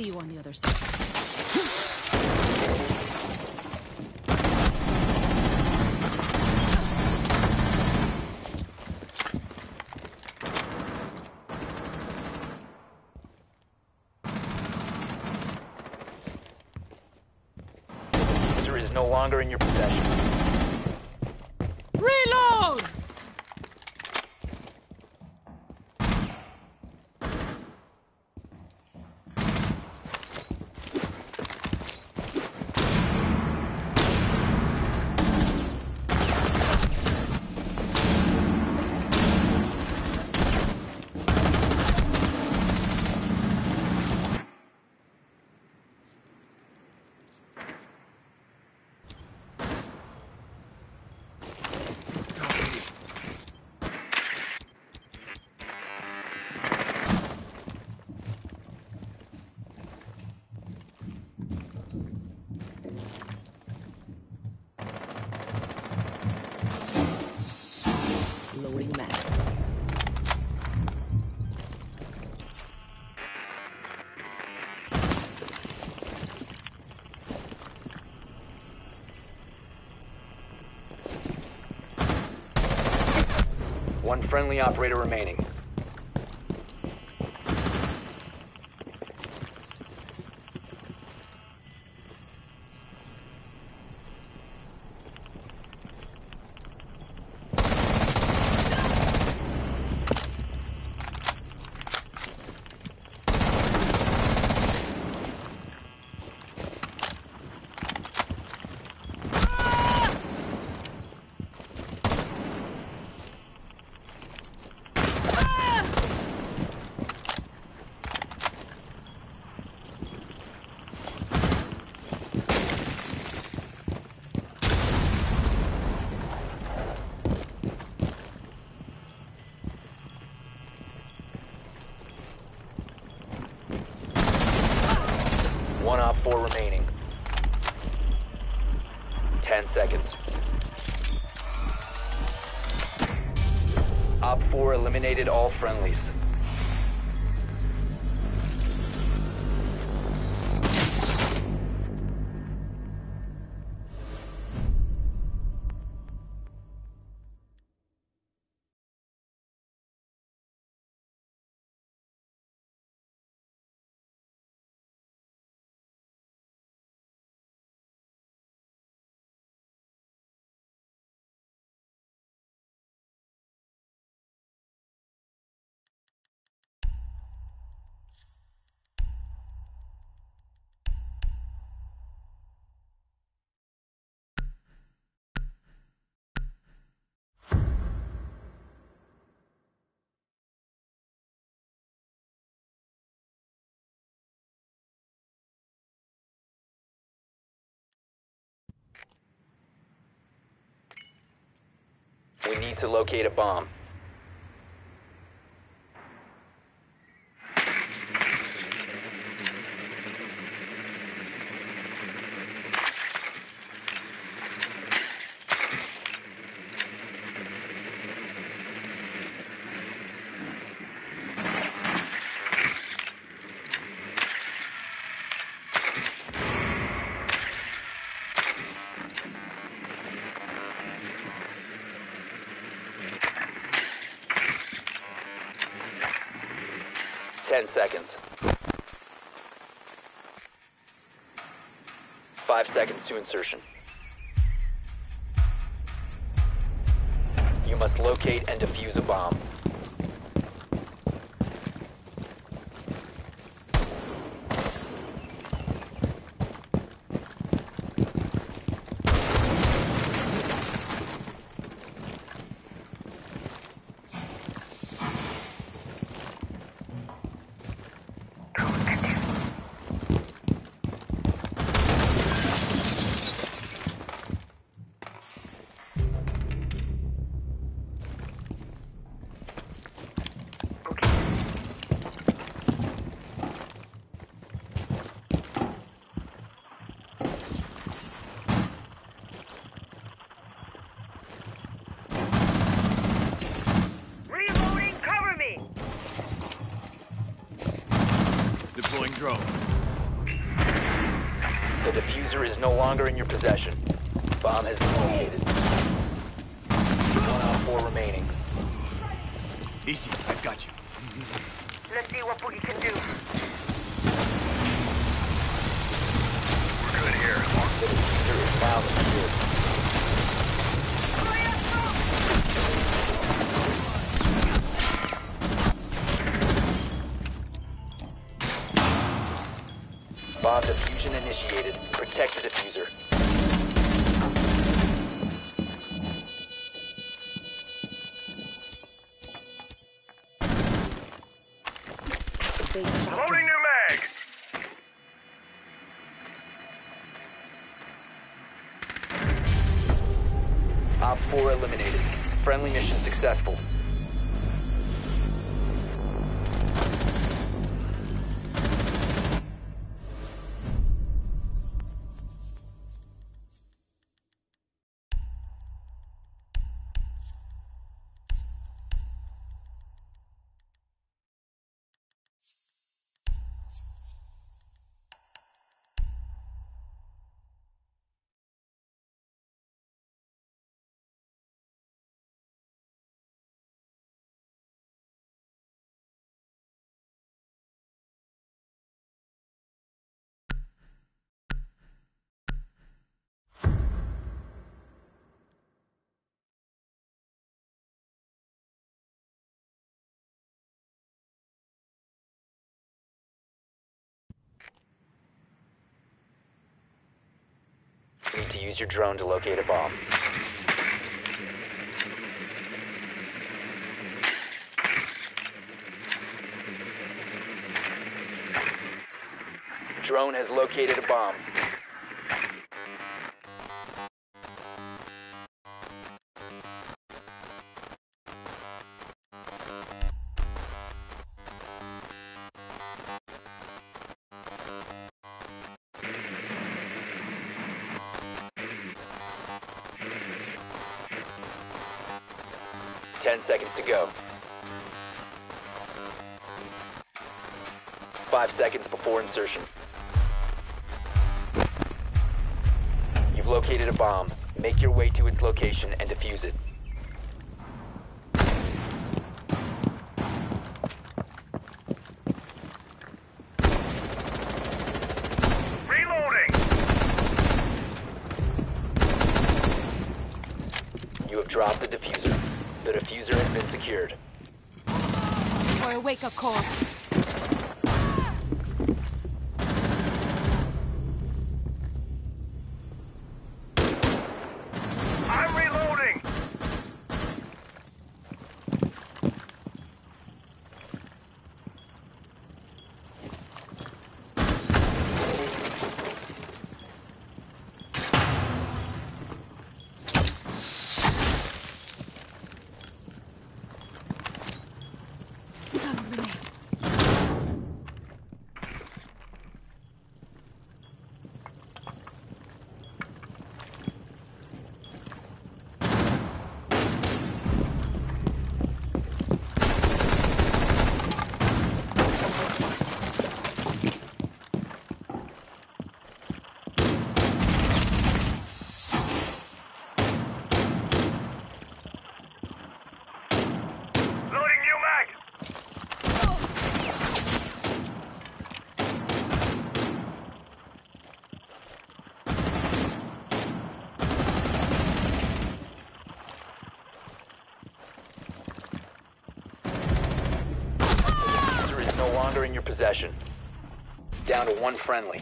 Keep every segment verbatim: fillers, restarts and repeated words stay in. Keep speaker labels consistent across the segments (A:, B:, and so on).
A: See you on the other side.
B: No longer in your possession.
A: Reload! Loading map.
B: One friendly operator remaining. One op four remaining. Ten seconds. Op four eliminated all friendlies. We need to locate a bomb. Ten seconds. Five seconds to insertion. You must locate and defuse a bomb.
C: Deploying drone.
B: The diffuser is no longer in your possession. Bomb has been located. One out of four remaining.
C: Easy, I've got you.
D: Let's see what Boogie can do.
C: We're good here.
B: The diffuser is now secured. Bomb diffusion initiated. Protect the diffuser.
A: Big shot.
C: Loading new mag!
B: Op four eliminated. Friendly mission successful. You need to use your drone to locate a bomb. Drone has located a bomb. Ten seconds to go. Five seconds before insertion. You've located a bomb. Make your way to its location and defuse it.
C: Reloading!
B: You have dropped the diffuser. The diffuser has been secured.
A: For a wake-up call.
C: I'm reloading! Loading new mag!
B: The diffuser is no longer in your possession. Down to one friendly.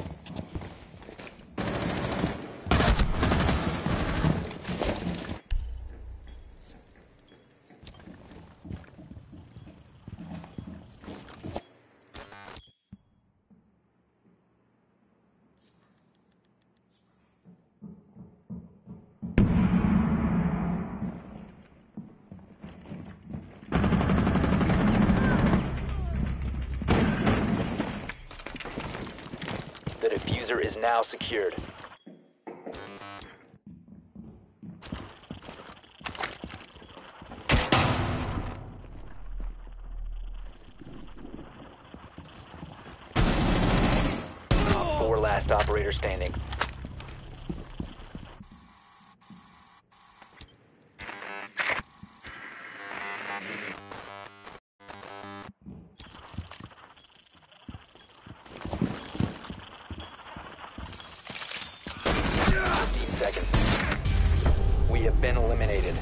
B: The diffuser is now secured. Op four last operator standing. fifteen seconds. We have been eliminated.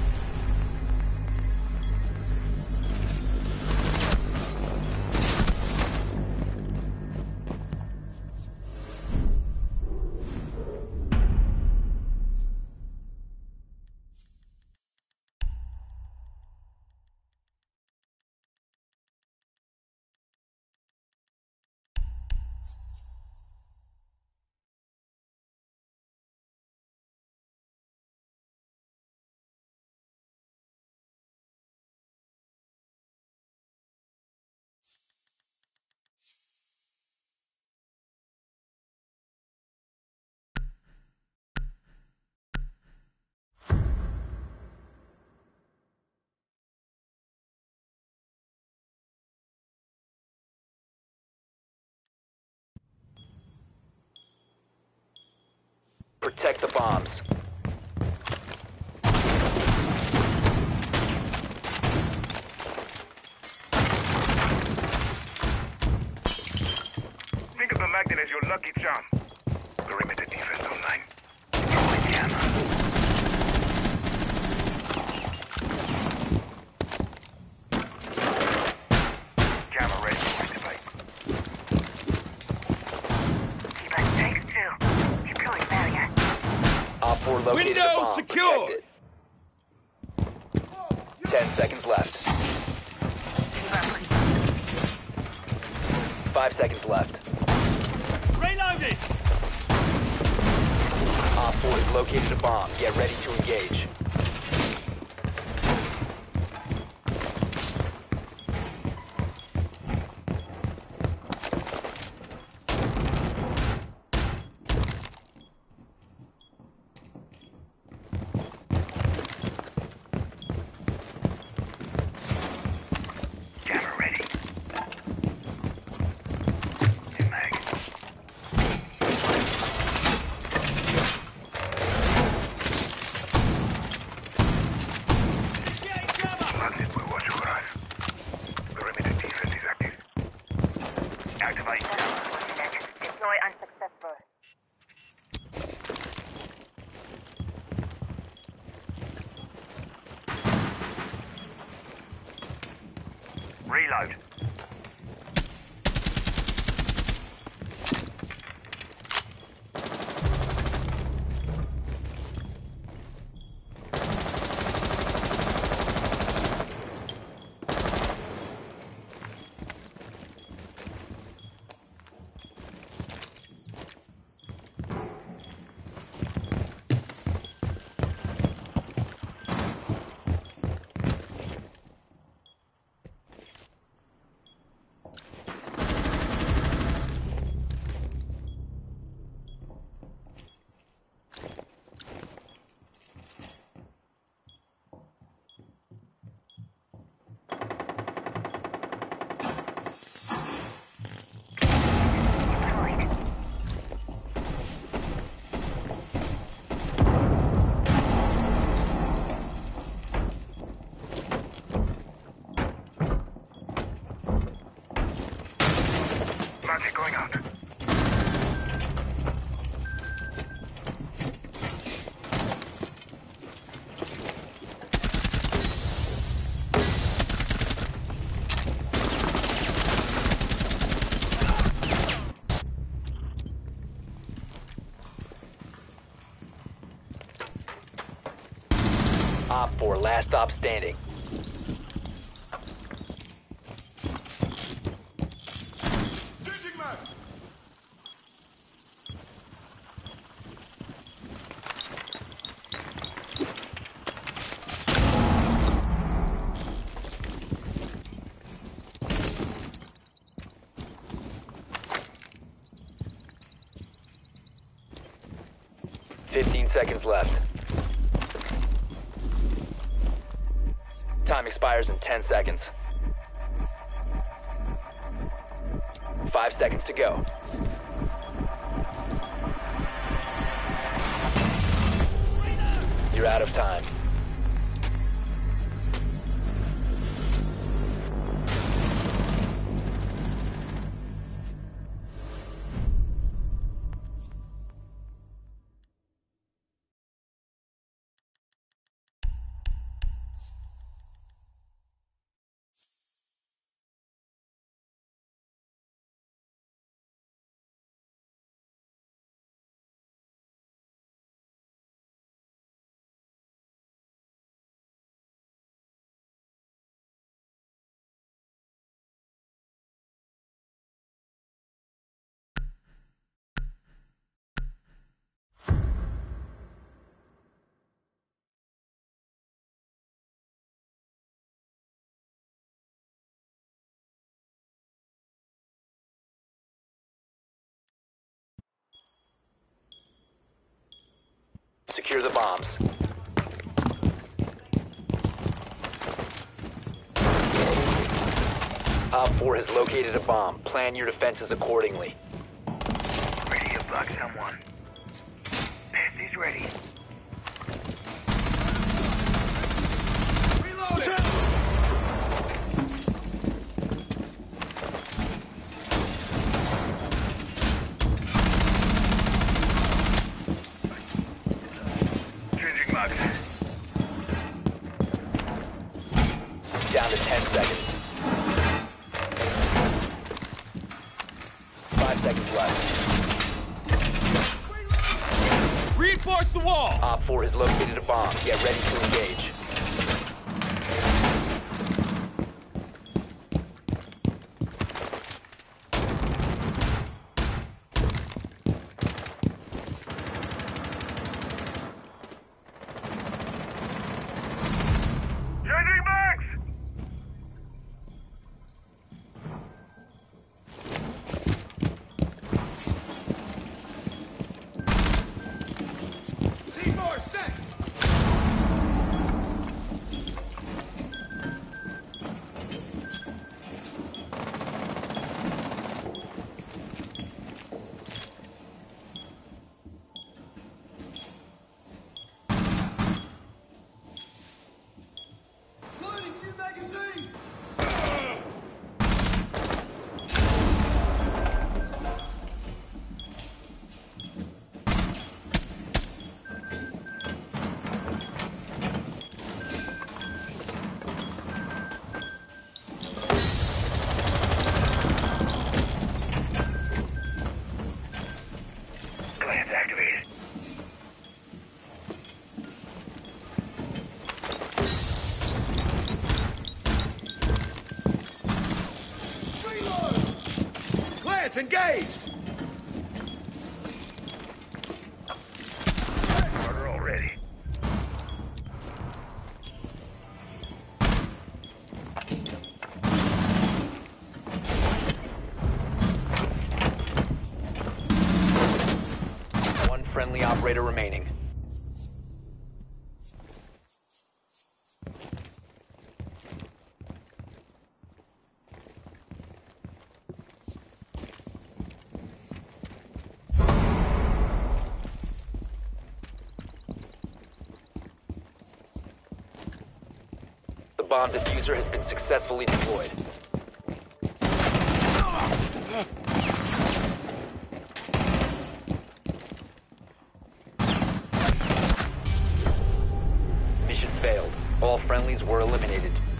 B: Protect the bombs.
C: Think of the magnet as your lucky charm. Perimeter defense online. Throw in the hammer. Camera ready to activate.
D: Keep us tanks too. Deploying barrier.
B: Op four located the
E: Window
B: bomb.
E: secured.
B: Protect it. Ten seconds left. Five seconds left.
E: Reloading.
B: Op four has located a bomb. Get ready to engage.
C: Camera ready. Two mag. Magnet will watch over us. Perimeter defense is active. Activate.
D: Deploy unsuccessful.
C: Reload. Magnet going out.
B: Op four, last stop standing. Fifteen seconds left. Time expires in ten seconds. Five seconds to go. You're out of time. Secure the bombs. Op four has located a bomb. Plan your defenses accordingly.
C: Ready to block someone. Nasty's ready. Changing mags.
B: Down to ten seconds. Five seconds left.
E: Reinforce the wall!
B: Op four has located a bomb. Get ready to engage.
C: Changing mags!
E: C four, set! Loading new magazine!
C: Glance activated.
E: Plants engaged!
C: Order already.
B: One friendly operator remaining. The bomb diffuser has been successfully deployed. Mission failed. All friendlies were eliminated.